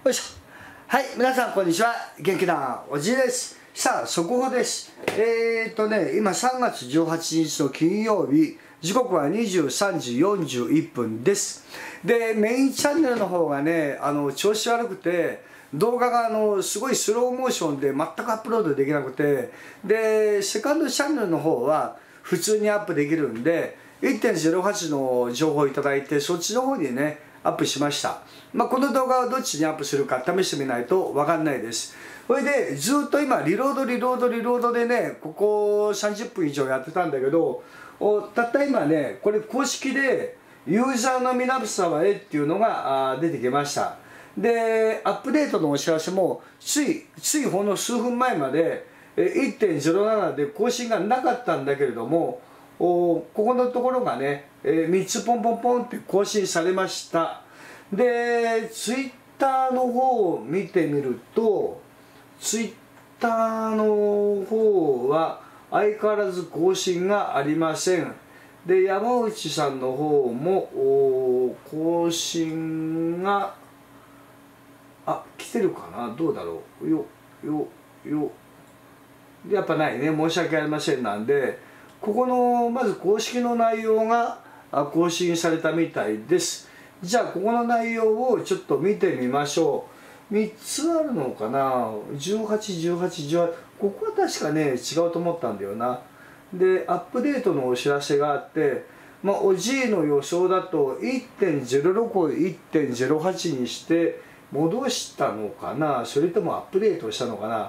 よいしょ。はい、皆さんこんにちは。元気なおじいです。さあ、速報です。今3月18日の金曜日、時刻は23時41分です。で、メインチャンネルの方がね、調子悪くて、動画がすごいスローモーションで全くアップロードできなくて、で、セカンドチャンネルの方は普通にアップできるんで、1.08 の情報をいただいて、そっちの方にね、アップしました。この動画をどっちにアップするか試してみないと分かんないです。それでずっと今リロードでね、ここ30分以上やってたんだけど、たった今ね、これ公式でユーザーの皆様へっていうのが出てきました。で、アップデートのお知らせもついほんの数分前まで 1.07 で更新がなかったんだけれども、ここのところがね、3つポンポンポンって更新されました。で、ツイッターの方を見てみると、ツイッターの方は相変わらず更新がありません。で、山内さんの方も更新が来てるかな、どうだろう。やっぱないね、申し訳ありません。なんでここのまず公式の内容が更新されたみたいです。じゃあここの内容をちょっと見てみましょう。3つあるのかな、18、ここは確かね違うと思ったんだよな。で、アップデートのお知らせがあって、おじいの予想だと 1.06 を 1.08 にして戻したのかな、それともアップデートしたのかな。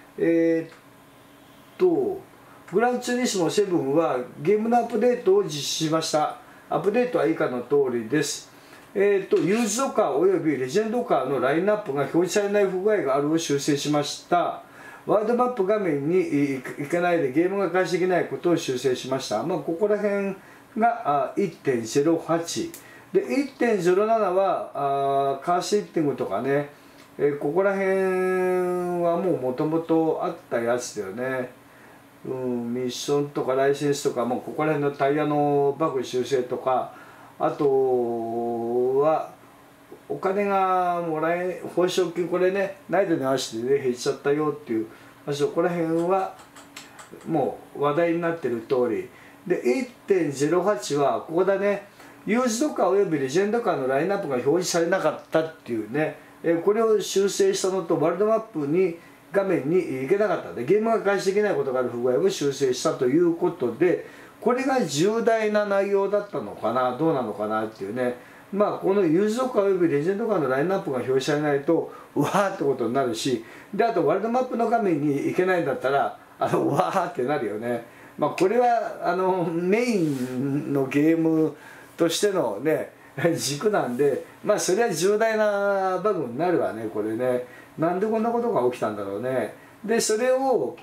グランツーリスモ7はゲームのアップデートを実施しました。アップデートは以下の通りです。ユーズドカーおよびレジェンドカーのラインナップが表示されない不具合があるを修正しました。ワールドマップ画面に行かないでゲームが開始できないことを修正しました。ここら辺が 1.08 で 1.07 はカーシッティングとかね、ここら辺はもともとあったやつだよね。ミッションとかライセンスとか、ここら辺のタイヤのバグ修正とか、あとはお金がもらえ報奨金、これねないでに合わせてね減っちゃったよっていう、そこら辺はもう話題になってる通りで、 1.08 はここだね、ユーズドカーおよびレジェンドカーのラインナップが表示されなかったっていうね、これを修正したのと、ワールドマップに画面に行けなかったのでゲームが開始できないことがある不具合を修正したということで、これが重大な内容だったのかな、どうなのかなっていうね。このユーズドカーおよびレジェンドカーのラインナップが表示されないとうわーってことになるし、であとワールドマップの画面に行けないんだったらうわーってなるよね。これはメインのゲームとしてのね軸なんで、それは重大なバグになるわね、これね。なんでこんなことが起きたんだろうね。でそれを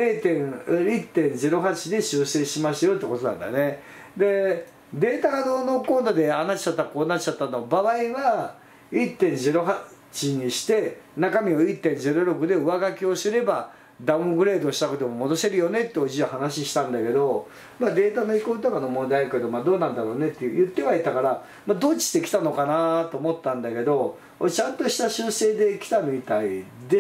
1.08 で修正しましょうってことなんだね。でデータがどうのこうのでああなっちゃったこうなっちゃったの場合は 1.08 にして中身を 1.06 で上書きをすればダウングレードしたことも戻せるよねっておじいは話したんだけど、データの移行とかの問題だけど、どうなんだろうねって言ってはいたから、どっちで来たのかなと思ったんだけど、ちゃんとした修正で来たみたいです。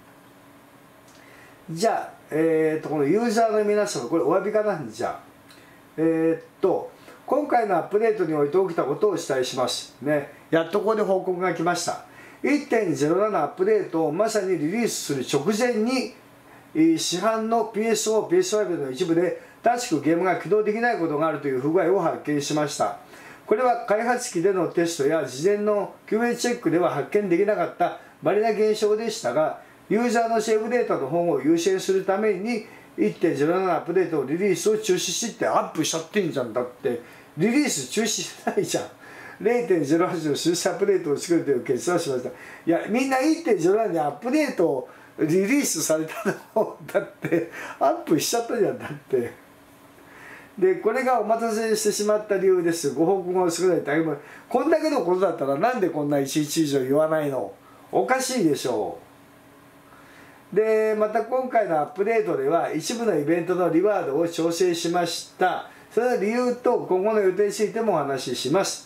じゃあ、このユーザーの皆様、これお詫びかな。じゃあ今回のアップデートにおいて起きたことをお伝えしますね。やっとここで報告が来ました。1.07 アップデートをまさにリリースする直前に市販の PS4、PS5 の一部で正しくゲームが起動できないことがあるという不具合を発見しました。これは開発機でのテストや事前の QA チェックでは発見できなかった稀な現象でしたが、ユーザーのセーブデータの保護を優先するために 1.07 アップデートをリリースを中止してアップしちゃってんじゃん。だってリリース中止してないじゃん。0.08 の修正アップデートを作るという決断をしました。いや、みんな 1.07 にアップデートをリリースされたのをだってアップしちゃったじゃん。だってでこれがお待たせしてしまった理由です。ご報告が少ない大変。こんだけのことだったらなんでこんな1日以上言わないの、おかしいでしょう。でまた今回のアップデートでは一部のイベントのリワードを調整しました。その理由と今後の予定についてもお話しします。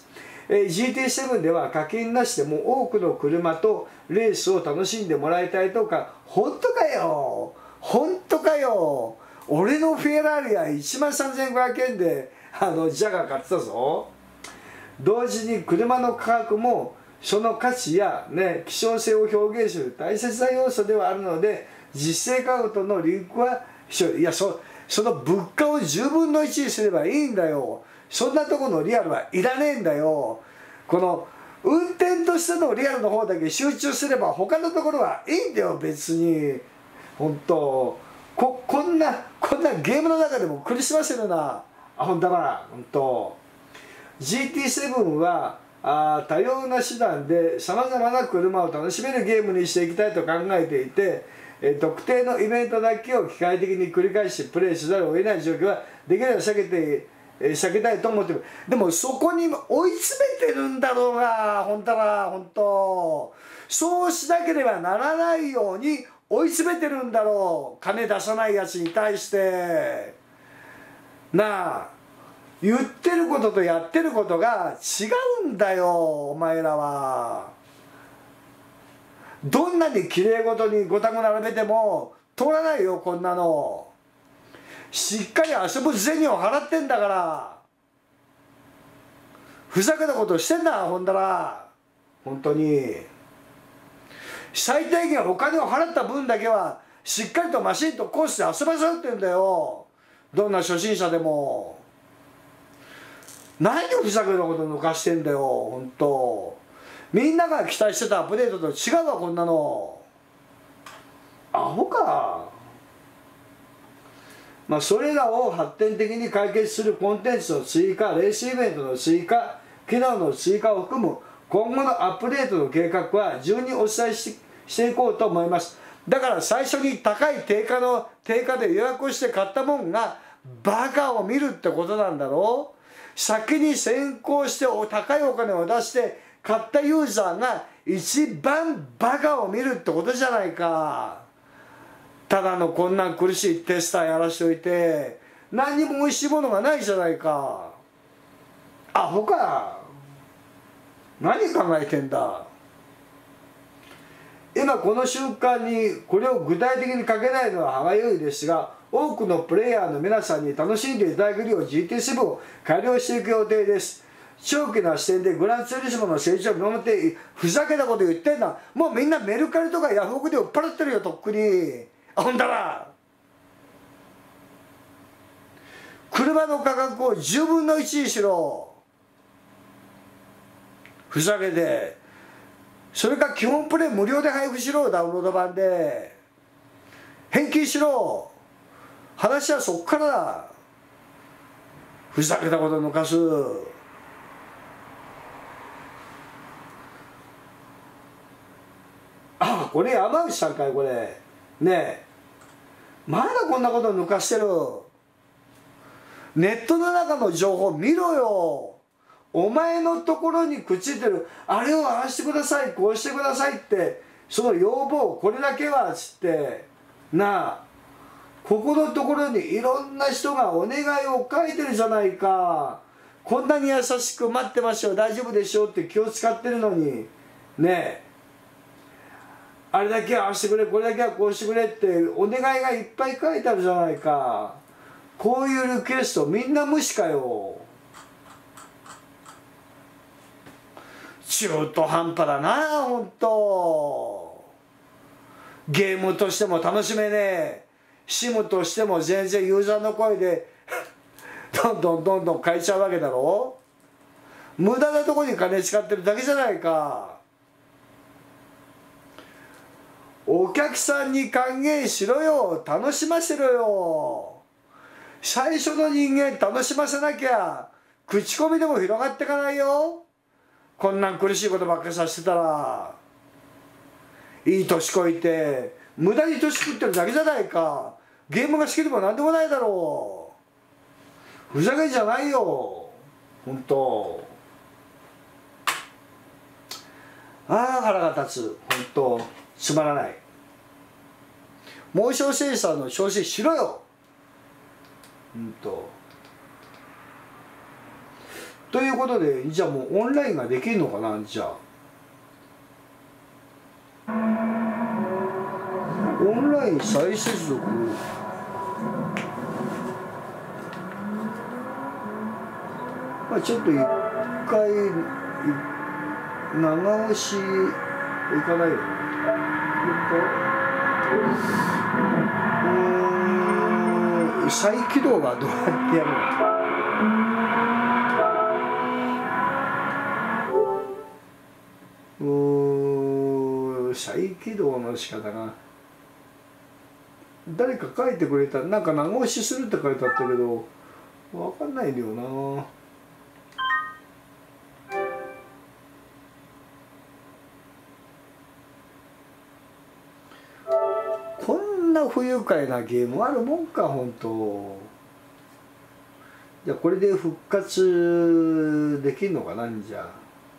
GT7 では課金なしでも多くの車とレースを楽しんでもらいたいとか、本当かよ、本当かよ、俺のフェラーリは13,500円でジャガー買ってたぞ。同時に車の価格もその価値や、ね、希少性を表現する大切な要素ではあるので、実勢価格とのリンクはその物価を10分の1にすればいいんだよ。そんなとこのリアルはいらねえんだよ。この運転としてのリアルの方だけ集中すれば他のところはいいんだよ別に。本当こんなゲームの中でも苦しませるな。本当だな。本当 GT7 は多様な手段でさまざまな車を楽しめるゲームにしていきたいと考えていて、特定のイベントだけを機械的に繰り返しプレイせざるを得ない状況はできれば避けたいと思ってる。でもそこに追い詰めてるんだろうが、本当だ、本当そうしなければならないように追い詰めてるんだろう。金出さないやつに対してなあ、言ってることとやってることが違うんだよ。お前らはどんなにきれいごとにごたご並べても通らないよ。こんなのしっかり遊ぶ銭を払ってんだから。ふざけたことしてんだほんだら。本当に最低限お金を払った分だけはしっかりとマシンとコースで遊ばせろって言うんだよ。どんな初心者でも。何をふざけたこと抜かしてんだよ本当。みんなが期待してたアップデートと違うわこんなの。アホか。それらを発展的に解決するコンテンツの追加、レースイベントの追加、機能の追加を含む今後のアップデートの計画は順にお伝えしていこうと思います。だから最初に高い定価で予約をして買ったもんがバカを見るってことなんだろう。先に先行して高いお金を出して買ったユーザーが一番バカを見るってことじゃないか。ただのこんな苦しいテスターやらしといて何にも美味しいものがないじゃないか。アホか。何考えてんだ。今この瞬間にこれを具体的に書けないのは歯がゆいですが、多くのプレイヤーの皆さんに楽しんでいただけるよう GT7 を改良していく予定です。長期な視点でグランツーリスモの成長を見守って、ふざけたこと言ってんな。もうみんなメルカリとかヤフオクで売っ払ってるよとっくに。ほんだら車の価格を10分の1にしろ。ふざけて。それか基本プレイ無料で配布しろ。ダウンロード版で返金しろ。話はそっからだ。ふざけたこと抜かす。これ山内さんかいこれ。ねえまだこんなこと抜かしてる。ネットの中の情報見ろよ。お前のところにくっついてるあれをああしてくださいこうしてくださいってその要望これだけはつってなあ、ここのところにいろんな人がお願いを書いてるじゃないか。こんなに優しく待ってましょう大丈夫でしょうって気を使ってるのにねえ、あれだけはああしてくれこれだけはこうしてくれってお願いがいっぱい書いてあるじゃないか。こういうリクエストみんな無視かよ。中途半端だなほんと。ゲームとしても楽しめねえ、シムとしても全然ユーザーの声でどんどん変えちゃうわけだろ。無駄なとこに金使ってるだけじゃないか。お客さんに還元しろよ。楽しませろよ。最初の人間楽しませなきゃ口コミでも広がっていかないよ。こんなん苦しいことばっかりさせてたら。いい年こいて無駄に年食ってるだけじゃないか。ゲームが好きでもなんでもないだろう。ふざけんじゃないよほんと。腹が立つほんと。つまらない。モーションセンサーの調整しろよほんと。 ということで、じゃあもうオンラインができるのかな。じゃあオンライン再接続、まあちょっと一回長押しいかないよね。再起動がどうやってやるの？再起動の仕方が誰か書いてくれた。なんか長押しするって書いてあったけど分かんないんだよな。こんな不愉快なゲームあるもんか本当。じゃあこれで復活できるのかな。じゃあ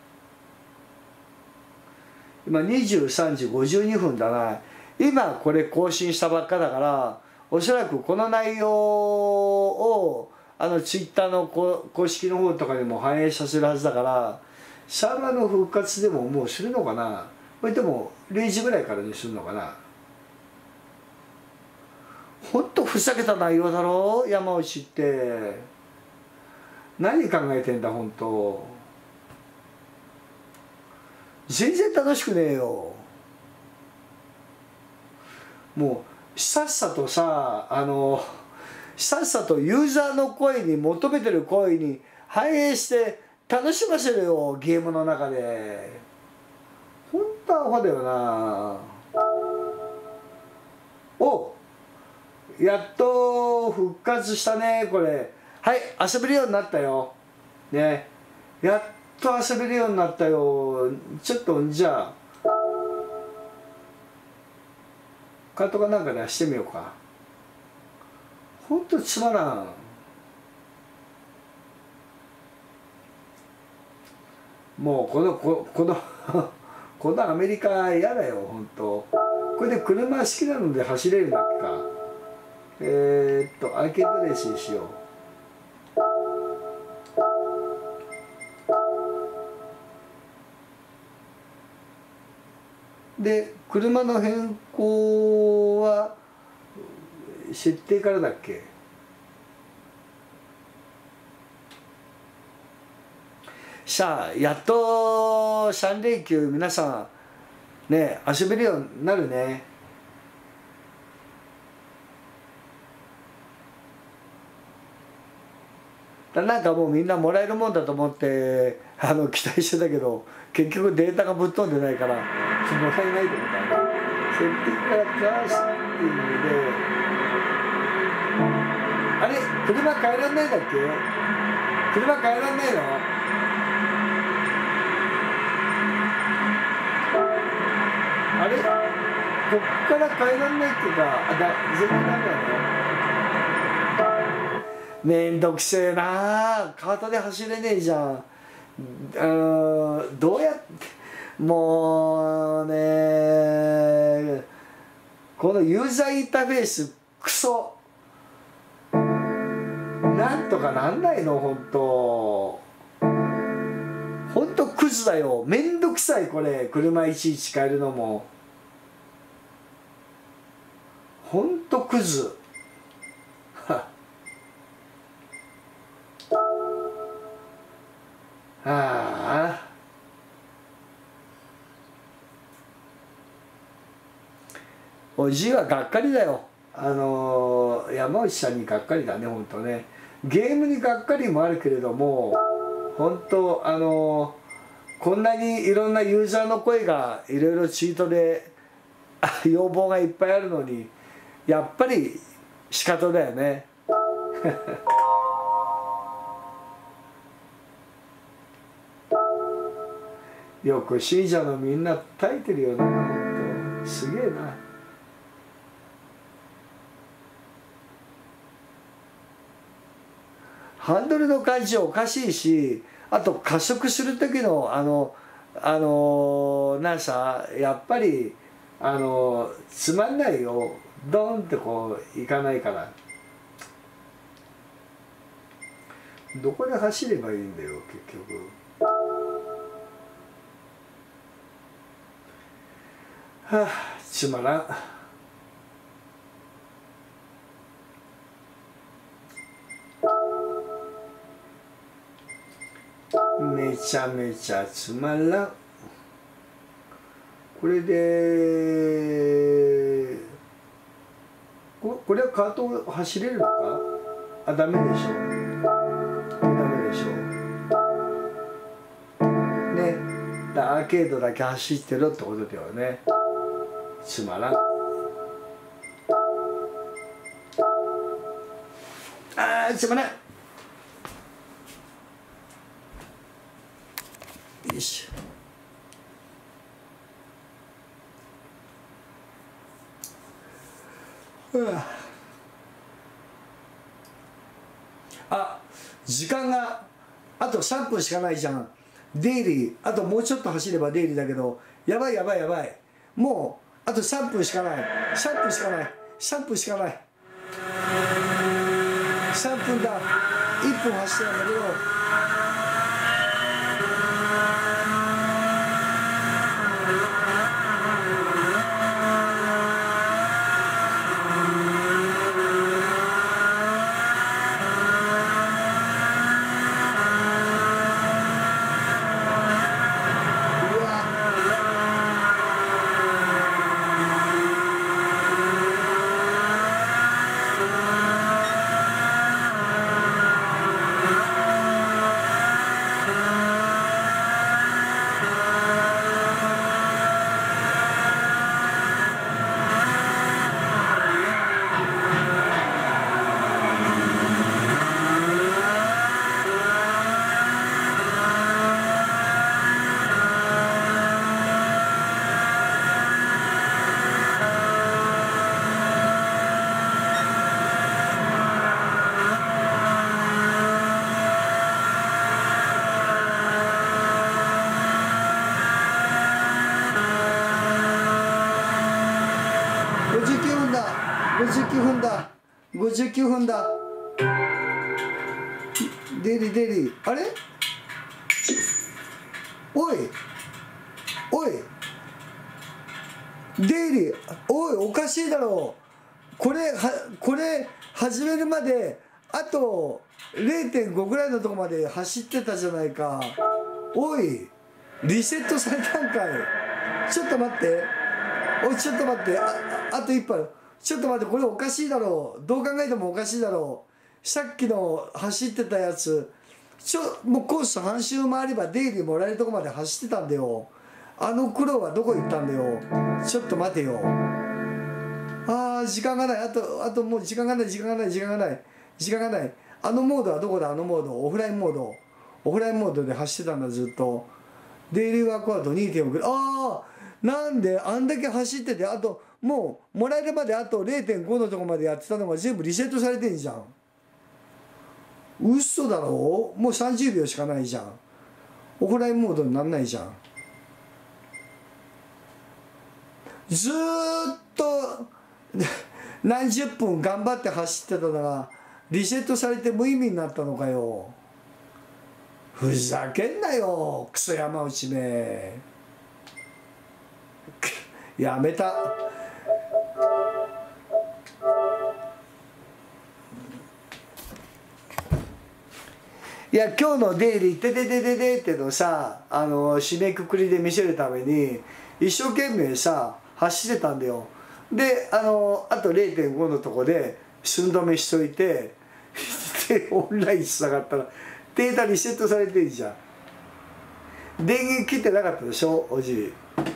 今23時52分だな。今これ更新したばっかだから、おそらくこの内容をツイッターの公式の方とかにも反映させるはずだから、サーバーの復活でももうするのかな。これでも0時ぐらいからにするのかな。ほんとふざけた内容だろ山内って。何考えてんだ本当。全然楽しくねえよ。もうさっさとささっさとユーザーの声に、求めてる声に反映して楽しませるよゲームの中で。ほんとアホだよな。お、やっと復活したねこれ。はい、遊べるようになったよね。やっと遊べるようになったよ。ちょっとじゃあカートかなんか出してみようか。ほんとつまらん。もうこのこのアメリカ嫌だよほんと。これで車好きなので走れるんだっけか。アーケードレースにしよう。で車の変更は設定からだっけ。さあやっと3連休皆さんね遊べるようになるね。なんかもうみんなもらえるもんだと思って期待してたけど、結局データがぶっ飛んでないからもらえないってことだね。設定からカースティングであれ車変えらんないだっけ。車変えらんないの。あれこっから変えらんないっていうか全然ダメだね。めんどくせえな。カートで走れねえじゃん。どうやってもうね、このユーザーインターフェースクソなんとかなんないの。ほんとクズだよ。めんどくさいこれ。車いちいち変えるのもほんとクズ。ああ、おじいはがっかりだよ。山内さんにがっかりだねほんとね。ゲームにがっかりもあるけれども、ほんとこんなにいろんなユーザーの声がいろいろツイートで要望がいっぱいあるのに、やっぱり仕方だよね。よく信者のみんな耐えてるよな本当。すげえな。ハンドルの感じおかしいし、あと加速する時のなんさやっぱりつまんないよ。ドンってこういかないから。 どこで走ればいいんだよ結局。はあ、つまらん。めちゃめちゃつまらん。これでこれはカート走れるのか。あ、ダメでしょ。ダメでしょね。アーケードだけ走ってろってことだよね。つまらん。あー、つまらん。よいしょ。あ、時間があと3分しかないじゃん。デイリーあともうちょっと走ればデイリーだけど、やばいやばいやばい。もうあと3分しかない。3分しかない。3分しかない。3分だ。1分走ってたんだけど、59分だ。59分だ。デリデリ、あれ、おいおいデイリー、おい、おかしいだろう。これ始めるまであと 0.5 ぐらいのとこまで走ってたじゃないか。おい、リセットされたんかい。ちょっと待って、おい、ちょっと待って、あと1分。ちょっと待って、これおかしいだろう。どう考えてもおかしいだろう。さっきの走ってたやつ、もうコース半周回ればデイリーもらえるとこまで走ってたんだよ。あの苦労はどこ行ったんだよ。ちょっと待てよ。あー、時間がない。あともう時間がない。あのモードはどこだ。あのモード、オフラインモードで走ってたんだ、ずっと。デイリーワークアウト 2.5 ああ、なんであんだけ走ってて、あともうもらえるまであと 0.5 のとこまでやってたのが全部リセットされてんじゃん。嘘だろ。もう30秒しかないじゃん。オフラインモードになんないじゃん。ずーっと何十分頑張って走ってたのがリセットされて無意味になったのかよ。ふざけんなよ、クソ山内め。やめた。いや、今日のデイリー「ててててて」ってのさ、締めくくりで見せるために一生懸命さ走ってたんだよ。であと 0.5 のとこで寸止めしといてでオンラインつながったらデータリセットされてるじゃん。電源切ってなかったでしょ、おじ。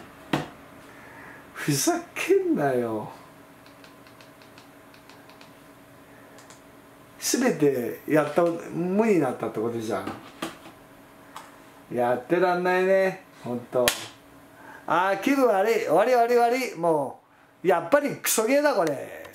ふざけんなよ。全てやった無になったってことじゃん。やってらんないね、ほんと。あー、気分悪い。悪い。もうやっぱりクソゲーだこれ。